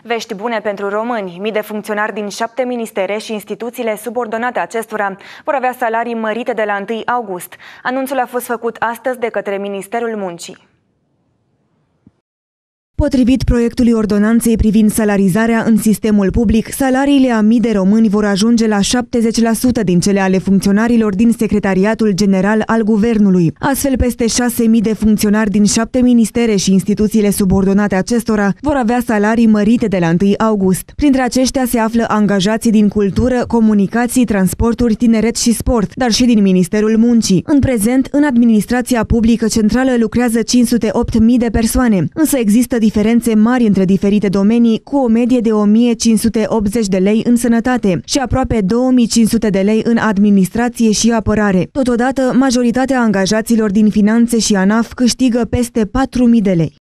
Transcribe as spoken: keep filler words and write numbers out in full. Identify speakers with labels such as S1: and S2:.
S1: Vești bune pentru români. Mii de funcționari din șapte ministere și instituțiile subordonate acestora vor avea salarii mărite de la întâi august. Anunțul a fost făcut astăzi de către Ministerul Muncii.
S2: Potrivit proiectului ordonanței privind salarizarea în sistemul public, salariile a mii de români vor ajunge la șaptezeci la sută din cele ale funcționarilor din Secretariatul General al Guvernului. Astfel, peste șase mii de funcționari din șapte ministere și instituțiile subordonate acestora vor avea salarii mărite de la întâi august. Printre aceștia se află angajații din cultură, comunicații, transporturi, tineret și sport, dar și din Ministerul Muncii. În prezent, în administrația publică centrală lucrează cinci sute opt mii de persoane, însă există diferențe mari între diferite domenii, cu o medie de o mie cinci sute optzeci de lei în sănătate și aproape două mii cinci sute de lei în administrație și apărare. Totodată, majoritatea angajaților din finanțe și ANAF câștigă peste patru mii de lei.